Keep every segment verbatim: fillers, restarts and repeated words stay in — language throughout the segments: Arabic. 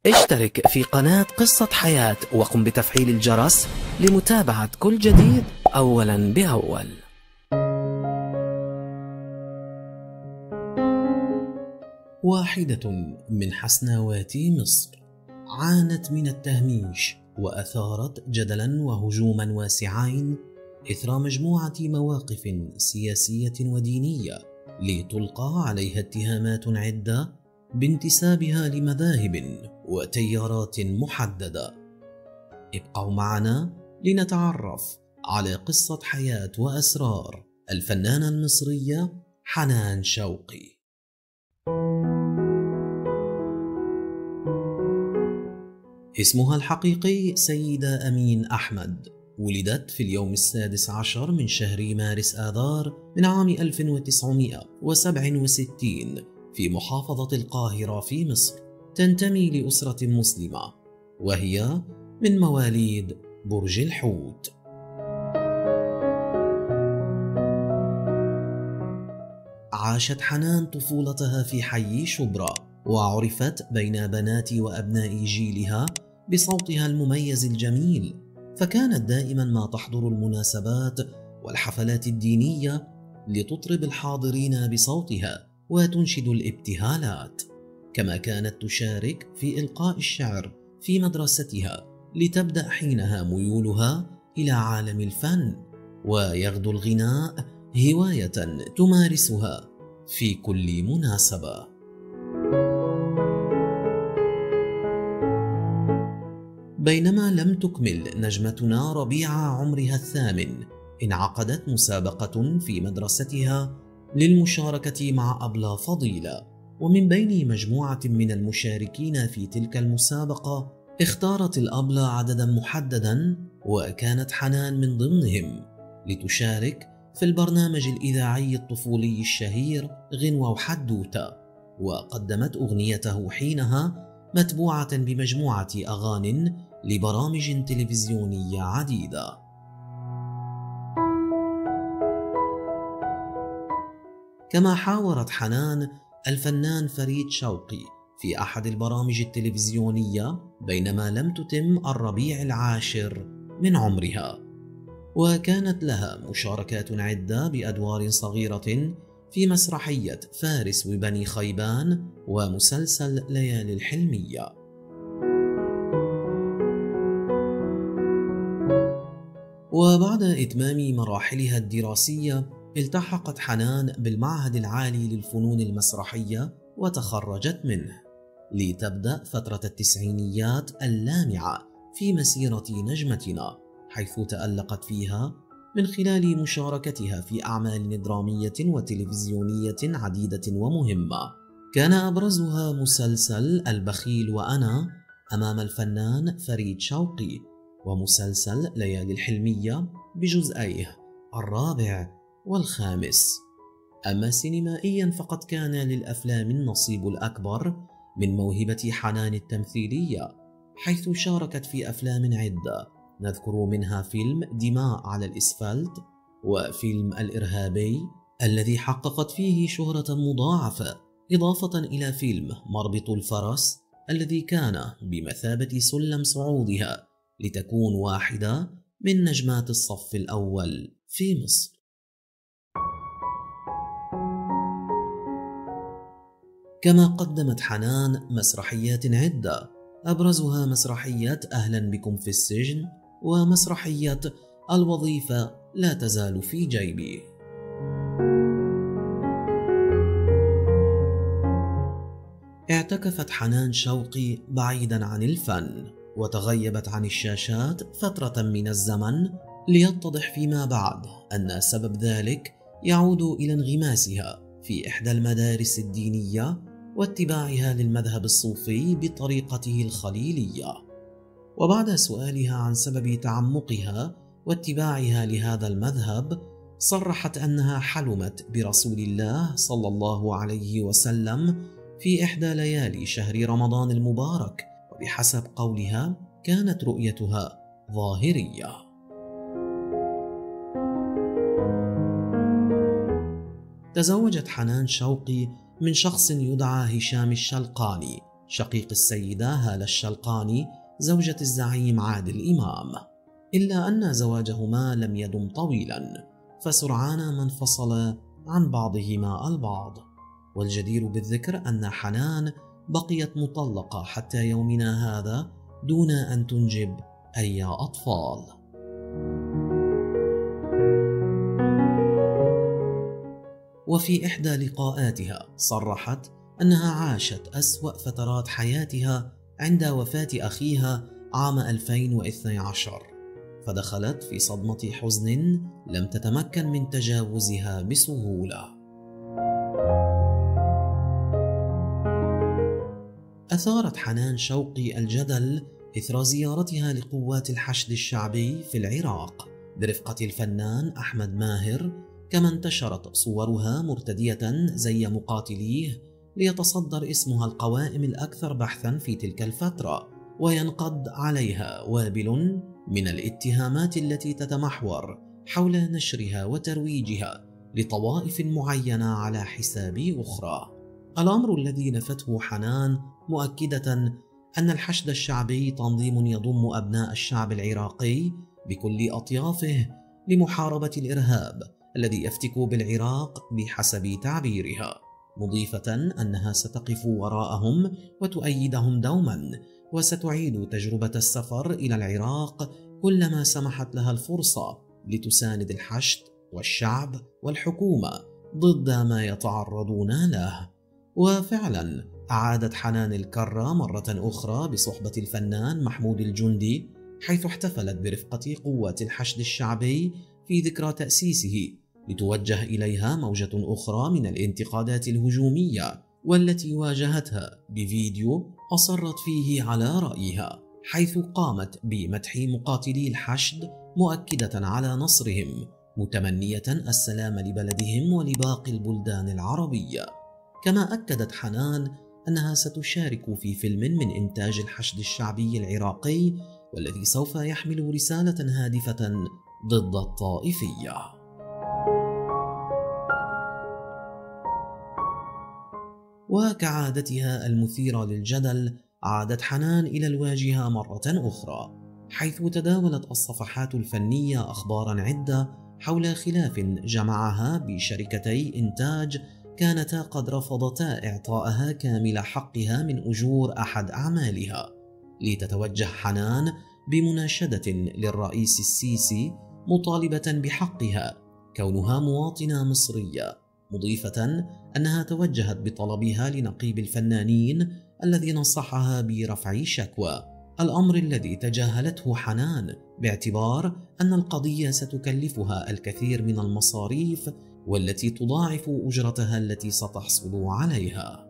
اشترك في قناة قصة حياة وقم بتفعيل الجرس لمتابعة كل جديد أولا بأول. واحدة من حسناوات مصر عانت من التهميش وأثارت جدلا وهجوما واسعين إثر مجموعة مواقف سياسية ودينية لتلقى عليها اتهامات عدة بانتسابها لمذاهب وتيارات محددة. ابقوا معنا لنتعرف على قصة حياة وأسرار الفنانة المصرية حنان شوقي. اسمها الحقيقي سيدة أمين أحمد، ولدت في اليوم السادس عشر من شهر مارس آذار من عام ألف وتسعمائة وسبعة وستين في محافظة القاهرة في مصر. تنتمي لأسرة مسلمة، وهي من مواليد برج الحوت. عاشت حنان طفولتها في حي شبرا، وعرفت بين بنات وأبناء جيلها بصوتها المميز الجميل، فكانت دائما ما تحضر المناسبات والحفلات الدينية لتطرب الحاضرين بصوتها وتنشد الابتهالات. كما كانت تشارك في إلقاء الشعر في مدرستها، لتبدأ حينها ميولها إلى عالم الفن، ويغدو الغناء هواية تمارسها في كل مناسبة. بينما لم تكمل نجمتنا ربيعة عمرها الثامن، انعقدت مسابقة في مدرستها للمشاركة مع أبلة فضيلة، ومن بين مجموعة من المشاركين في تلك المسابقة اختارت الأبلة عددا محددا، وكانت حنان من ضمنهم، لتشارك في البرنامج الإذاعي الطفولي الشهير غنوة وحدوتة، وقدمت أغنيته حينها متبوعة بمجموعة أغانٍ لبرامج تلفزيونية عديدة. كما حاورت حنان الفنان فريد شوقي في أحد البرامج التلفزيونية بينما لم تتم الربيع العاشر من عمرها، وكانت لها مشاركات عدة بأدوار صغيرة في مسرحية فارس وبني خيبان ومسلسل ليالي الحلمية. وبعد إتمام مراحلها الدراسية التحقت حنان بالمعهد العالي للفنون المسرحية وتخرجت منه، لتبدأ فترة التسعينيات اللامعة في مسيرة نجمتنا، حيث تألقت فيها من خلال مشاركتها في أعمال درامية وتلفزيونية عديدة ومهمة. كان أبرزها مسلسل البخيل وأنا أمام الفنان فريد شوقي، ومسلسل ليالي الحلمية بجزئيه الرابع والخامس. أما سينمائيا فقد كان للأفلام النصيب الأكبر من موهبة حنان التمثيلية، حيث شاركت في أفلام عدة، نذكر منها فيلم دماء على الإسفلت، وفيلم الإرهابي الذي حققت فيه شهرة مضاعفة، إضافة إلى فيلم مربط الفرس الذي كان بمثابة سلم صعودها لتكون واحدة من نجمات الصف الأول في مصر. كما قدمت حنان مسرحيات عدة، أبرزها مسرحية أهلا بكم في السجن، ومسرحية الوظيفة لا تزال في جيبي. اعتكفت حنان شوقي بعيدا عن الفن، وتغيبت عن الشاشات فترة من الزمن، ليتضح فيما بعد أن سبب ذلك يعود إلى انغماسها في إحدى المدارس الدينية واتباعها للمذهب الصوفي بطريقته الخليلية. وبعد سؤالها عن سبب تعمقها واتباعها لهذا المذهب، صرحت أنها حلمت برسول الله صلى الله عليه وسلم في إحدى ليالي شهر رمضان المبارك، وبحسب قولها كانت رؤيتها ظاهرية. تزوجت حنان شوقي من شخص يدعى هشام الشلقاني، شقيق السيدة هالة الشلقاني زوجة الزعيم عادل إمام، إلا أن زواجهما لم يدم طويلا، فسرعان ما انفصل عن بعضهما البعض. والجدير بالذكر أن حنان بقيت مطلقة حتى يومنا هذا دون أن تنجب أي أطفال. وفي إحدى لقاءاتها صرحت أنها عاشت أسوأ فترات حياتها عند وفاة أخيها عام ألفين واثني عشر، فدخلت في صدمة حزن لم تتمكن من تجاوزها بسهولة. أثارت حنان شوقي الجدل إثر زيارتها لقوات الحشد الشعبي في العراق برفقة الفنان أحمد ماهر، كما انتشرت صورها مرتدية زي مقاتليه ليتصدر اسمها القوائم الأكثر بحثا في تلك الفترة، وينقض عليها وابل من الاتهامات التي تتمحور حول نشرها وترويجها لطوائف معينة على حساب أخرى. الأمر الذي نفته حنان مؤكدة أن الحشد الشعبي تنظيم يضم أبناء الشعب العراقي بكل أطيافه لمحاربة الإرهاب الذي يفتك بالعراق بحسب تعبيرها، مضيفة أنها ستقف وراءهم وتؤيدهم دوما، وستعيد تجربة السفر إلى العراق كلما سمحت لها الفرصة لتساند الحشد والشعب والحكومة ضد ما يتعرضون له. وفعلا أعادت حنان الكرة مرة أخرى بصحبة الفنان محمود الجندي، حيث احتفلت برفقة قوات الحشد الشعبي في ذكرى تأسيسه، لتوجه إليها موجة أخرى من الانتقادات الهجومية والتي واجهتها بفيديو أصرت فيه على رأيها، حيث قامت بمدح مقاتلي الحشد مؤكدة على نصرهم، متمنية السلام لبلدهم ولباقي البلدان العربية. كما أكدت حنان أنها ستشارك في فيلم من إنتاج الحشد الشعبي العراقي، والذي سوف يحمل رسالة هادفة ضد الطائفية. وكعادتها المثيرة للجدل، عادت حنان إلى الواجهة مرة أخرى، حيث تداولت الصفحات الفنية أخبارا عدة حول خلاف جمعها بشركتي إنتاج كانتا قد رفضتا إعطائها كامل حقها من أجور أحد أعمالها، لتتوجه حنان بمناشدة للرئيس السيسي مطالبة بحقها كونها مواطنة مصرية، مضيفة أنها توجهت بطلبها لنقيب الفنانين الذي نصحها برفع شكوى، الأمر الذي تجاهلته حنان باعتبار أن القضية ستكلفها الكثير من المصاريف والتي تضاعف أجرتها التي ستحصل عليها.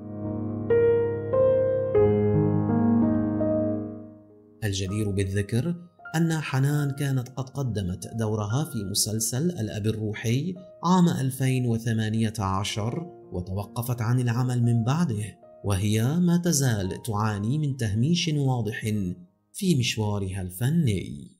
الجدير بالذكر أن حنان كانت قد قدمت دورها في مسلسل الأب الروحي عام ألفين وثمانية عشر وتوقفت عن العمل من بعده، وهي ما تزال تعاني من تهميش واضح في مشوارها الفني.